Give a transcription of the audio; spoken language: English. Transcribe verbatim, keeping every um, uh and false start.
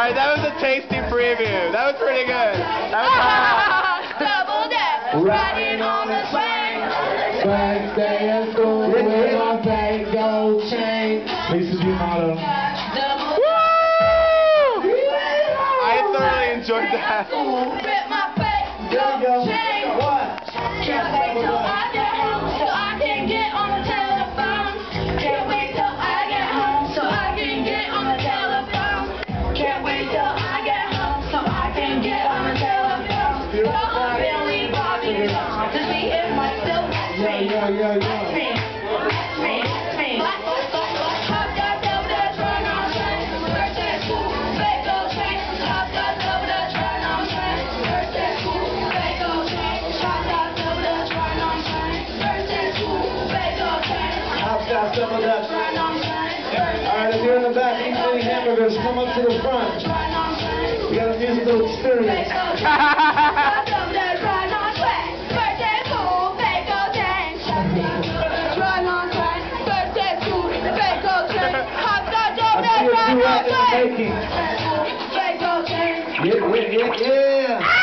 Alright, that was a tasty preview. That was pretty good. That was hot. Double dip, riding on the swing. Swag, stay at school with my big gold chain. Lisa's your motto. Woo! I thoroughly enjoyed that. Rip my big gold chain. What? Can't wait till I get home so I can get on the telephone. Can't wait till I get home so I can get on the telephone. Can't wait till I get home so I can get on the telephone. Call Billy Bobby to see if my still likes me. Yeah, yeah, yeah, yeah. Me, me, me. Hot dog double dutch run on train. Birthday school, big gold chain. Hot dog double dutch run on train. Birthday school, big gold chain. Hot dog double dutch run on train. Birthday school, big gold chain. Hot dog double dutch. Run on train. Alright, if you're in the back eating any hamburgers, come up to the front. Run on train. We got a musical experience. Hot dog double dutch run on train. Birthday school, big gold chain. Run on train. Birthday school, big gold chain. Hot dog double I see dutch a run on duet in the train. making. Big gold chain. Yeah, yeah, yeah, yeah.